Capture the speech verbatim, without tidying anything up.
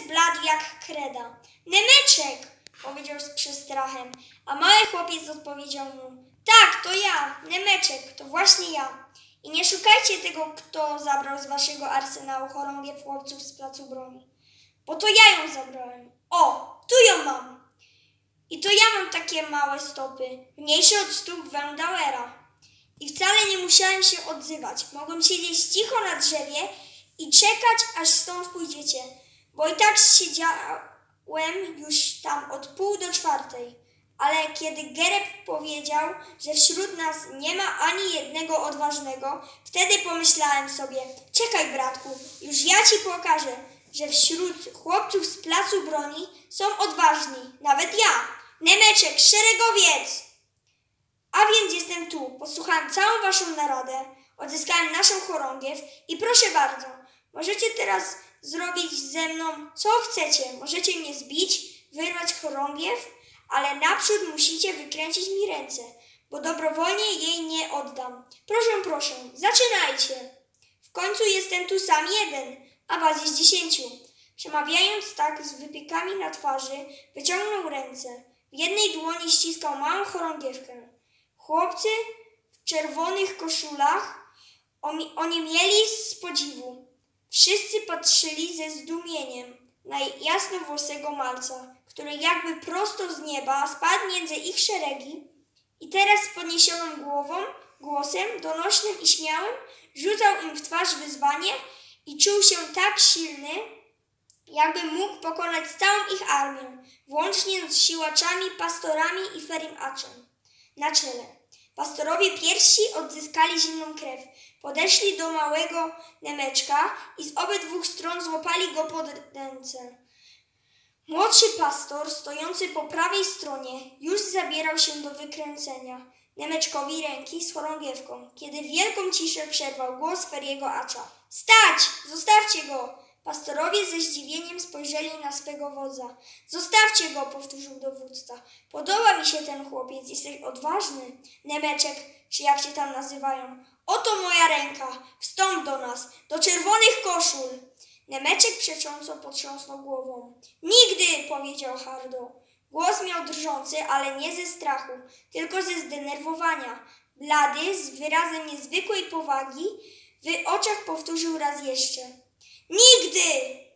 zbladł jak kreda. Nemeczek! Powiedział z przestrachem, a mały chłopiec odpowiedział mu: tak, to ja, Nemeczek, to właśnie ja. I nie szukajcie tego, kto zabrał z waszego arsenału chorągiew chłopców z placu broni, bo to ja ją zabrałem. O, tu ją mam. I to ja mam takie małe stopy, mniejsze od stóp Wendauera. I wcale nie musiałem się odzywać. Mogłem siedzieć cicho na drzewie i czekać, aż stąd pójdziecie, bo i tak siedziałem już tam od pół do czwartej. Ale kiedy Gereb powiedział, że wśród nas nie ma ani jednego odważnego, wtedy pomyślałem sobie: czekaj, bratku, już ja ci pokażę, że wśród chłopców z placu broni są odważni, nawet ja, Nemeczek, szeregowiec. A więc jestem tu, posłuchałem całą waszą naradę, odzyskałem naszą chorągiew i proszę bardzo, możecie teraz zrobić ze mną co chcecie. Możecie mnie zbić, wyrwać chorągiew, ale naprzód musicie wykręcić mi ręce, bo dobrowolnie jej nie oddam. Proszę, proszę, zaczynajcie. W końcu jestem tu sam jeden, a was jest dziesięciu. Przemawiając tak z wypiekami na twarzy, wyciągnął ręce. W jednej dłoni ściskał małą chorągiewkę. Chłopcy w czerwonych koszulach oniemieli z podziwu. Wszyscy patrzyli ze zdumieniem na jasnowłosego malca, który jakby prosto z nieba spadł między ich szeregi i teraz z podniesioną głową, głosem donośnym i śmiałym rzucał im w twarz wyzwanie i czuł się tak silny, jakby mógł pokonać całą ich armię, włącznie z siłaczami, pastorami i Ferim-Aczem na czele. Pastorowie pierwsi odzyskali zimną krew, podeszli do małego Nemeczka i z obydwu stron złapali go pod ręce. Młodszy pastor, stojący po prawej stronie, już zabierał się do wykręcenia Nemeczkowi ręki z chorągiewką, kiedy wielką ciszę przerwał głos Feriego-Acza. Stać! Zostawcie go! Pastorowie ze zdziwieniem spojrzeli na swego wodza. Zostawcie go, powtórzył dowódca. Podoba mi się ten chłopiec, jesteś odważny. Nemeczek, czy jak się tam nazywają. Oto moja ręka, wstąp do nas, do czerwonych koszul. Nemeczek przecząco potrząsnął głową. Nigdy, powiedział hardo. Głos miał drżący, ale nie ze strachu, tylko ze zdenerwowania. Blady, z wyrazem niezwykłej powagi, w oczach powtórzył raz jeszcze. Nigdy!